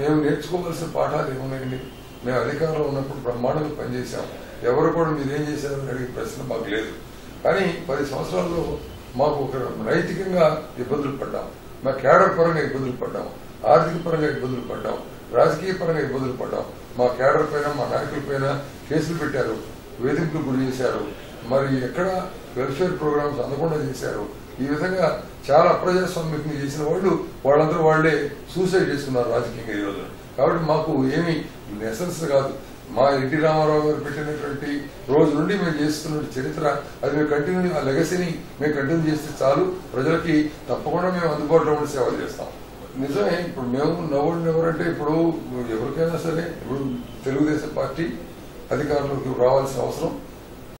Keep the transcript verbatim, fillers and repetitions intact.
మేము నేర్చుకోవాల్సిన పాఠాలు ఏమున్నాయండి? మేము అధికారంలో ఉన్నప్పుడు బ్రహ్మాండంగా పనిచేశాం. ఎవరు కూడా మీరేం చేశారని అడిగే ప్రశ్న మాకు లేదు. కానీ పది సంవత్సరాల్లో మాకు ఒక నైతికంగా ఇబ్బందులు పడ్డాం, మా కేడర్ పరంగా ఇబ్బందులు పడ్డాం, ఆర్థిక పరంగా ఇబ్బందులు పడ్డాం, రాజకీయ పరంగా ఇబ్బందులు పడ్డాం. మా కేడర్ పైన మా నాయకుల పైన కేసులు పెట్టారు, వేధింపులు గురి చేశారు, మరి ఎక్కడ వెల్ఫేర్ ప్రోగ్రామ్స్ అందకుండా చేశారు. ఈ విధంగా చాలా అప్రజాస్వామ్యంగా చేసిన వాళ్ళు వాళ్ళందరూ వాళ్లే సూసైడ్ చేసుకున్నారు రాజకీయంగా ఈ రోజు. కాబట్టి మాకు ఏమి నెసెన్స్ కాదు. మా ఎన్టీ రామారావు గారు పెట్టినటువంటి రోజు నుండి మేము చేస్తున్న చరిత్ర అది మేము కంటిన్యూ, ఆ లెగసీని మేము కంటిన్యూ చేస్తే చాలు. ప్రజలకి తప్పకుండా మేము అందుబాటులో ఉండి సేవలు చేస్తాం. నిజమే, ఇప్పుడు మేము నవ్వుడిని ఎవరంటే ఇప్పుడు ఎవరికైనా సరే ఇప్పుడు తెలుగుదేశం పార్టీ అధికారంలోకి రావాల్సిన అవసరం